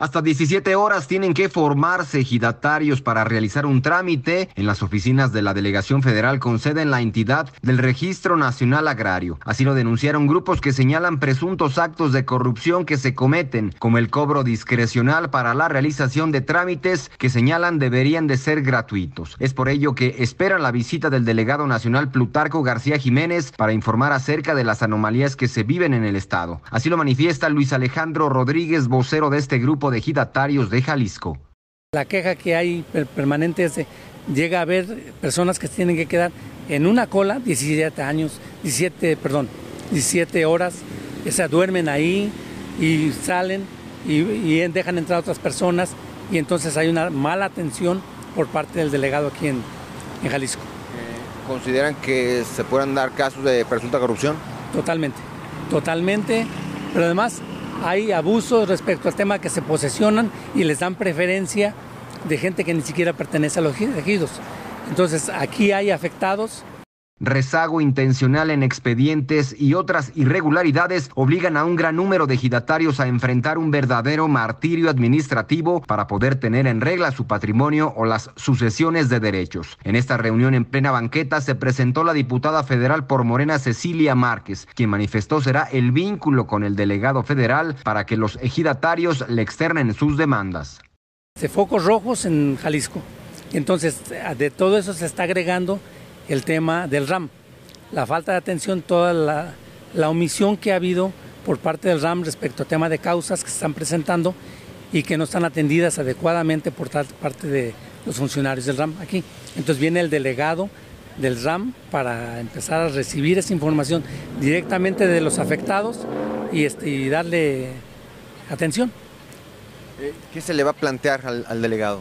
Hasta 17 horas tienen que formarse ejidatarios para realizar un trámite en las oficinas de la Delegación Federal con sede en la entidad del Registro Nacional Agrario. Así lo denunciaron grupos que señalan presuntos actos de corrupción que se cometen, como el cobro discrecional para la realización de trámites que señalan deberían de ser gratuitos. Es por ello que esperan la visita del delegado nacional Plutarco García Jiménez para informar acerca de las anomalías que se viven en el estado. Así lo manifiesta Luis Alejandro Rodríguez, vocero de este grupo de ejidatarios de Jalisco. La queja que hay permanente es de, llega a haber personas que tienen que quedar en una cola 17 horas, o sea, duermen ahí y salen y dejan entrar a otras personas, y entonces hay una mala atención por parte del delegado aquí en Jalisco. ¿Consideran que se puedan dar casos de presunta corrupción? Totalmente, pero además hay abusos respecto al tema que se posesionan y les dan preferencia de gente que ni siquiera pertenece a los ejidos. Entonces aquí hay afectados. Rezago intencional en expedientes y otras irregularidades obligan a un gran número de ejidatarios a enfrentar un verdadero martirio administrativo para poder tener en regla su patrimonio o las sucesiones de derechos. En esta reunión en plena banqueta se presentó la diputada federal por Morena Cecilia Márquez, quien manifestó será el vínculo con el delegado federal para que los ejidatarios le externen sus demandas. Focos rojos en Jalisco. Entonces, de todo eso se está agregando el tema del RAM, la falta de atención, toda la omisión que ha habido por parte del RAM respecto al tema de causas que se están presentando y que no están atendidas adecuadamente por parte de los funcionarios del RAM aquí. Entonces viene el delegado del RAM para empezar a recibir esa información directamente de los afectados y darle atención. ¿Qué se le va a plantear al delegado?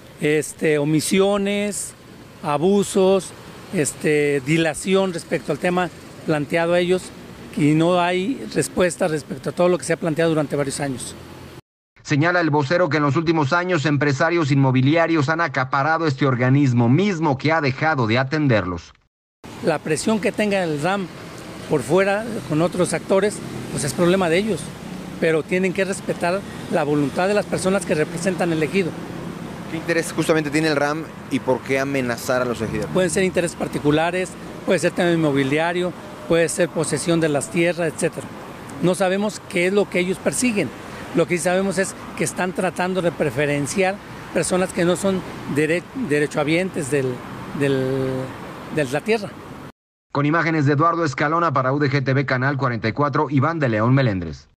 Omisiones, abusos, dilación respecto al tema planteado a ellos, y no hay respuesta respecto a todo lo que se ha planteado durante varios años. Señala el vocero que en los últimos años empresarios inmobiliarios han acaparado este organismo mismo que ha dejado de atenderlos. La presión que tenga el RAM por fuera con otros actores, pues es problema de ellos, pero tienen que respetar la voluntad de las personas que representan el ejido. ¿Qué interés justamente tiene el RAM y por qué amenazar a los ejidatarios? Pueden ser intereses particulares, puede ser tema inmobiliario, puede ser posesión de las tierras, etc. No sabemos qué es lo que ellos persiguen. Lo que sí sabemos es que están tratando de preferenciar personas que no son derechohabientes de la tierra. Con imágenes de Eduardo Escalona para UDG TV Canal 44, Iván de León Melendres.